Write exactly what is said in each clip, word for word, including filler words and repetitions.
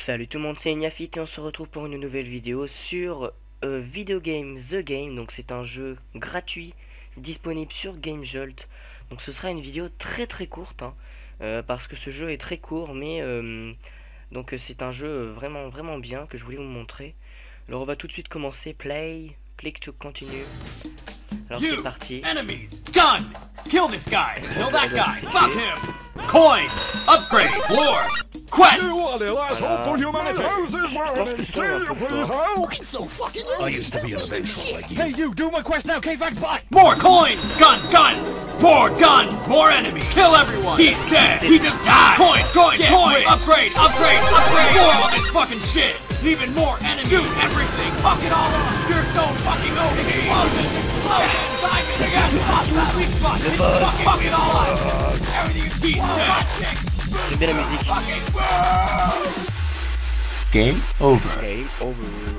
Salut tout le monde, c'est Ignafit et on se retrouve pour une nouvelle vidéo sur euh, Video Game The Game. Donc c'est un jeu gratuit disponible sur GameJolt. Donc ce sera une vidéo très très courte hein, euh, parce que ce jeu est très court, mais euh, donc c'est un jeu vraiment vraiment bien que je voulais vous montrer. Alors on va tout de suite commencer. Play, click to continue. Alors c'est parti. Enemies, gun, kill this guy, kill that guy, fuck him, coin, upgrade, explore, quest. So fucking I used to be an adventurer like you. Hey, you do my quest now, K-Vax bot. More coins, guns, guns, more guns, more enemies, kill everyone. He's dead. He just died. Coin, coin, Get coin, rid. upgrade, upgrade, upgrade. More all this fucking shit. Even more enemies. Shoot everything. Fuck it all up. You're so fucking O P. Explosion. Fuck it all up. Everything is dead. J'aime bien la musique. Game over. Game over.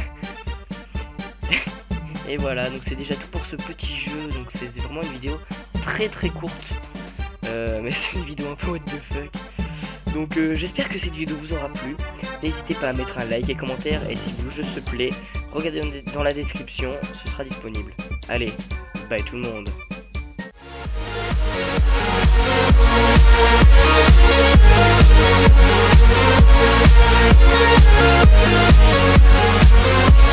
Et voilà, donc c'est déjà tout pour ce petit jeu. Donc c'est vraiment une vidéo très très courte, euh, mais c'est une vidéo un peu what the fuck. Donc euh, j'espère que cette vidéo vous aura plu. N'hésitez pas à mettre un like et commentaire, et si le jeu se plaît, regardez dans la description, ce sera disponible. Allez, bye tout le monde. We'll be right back.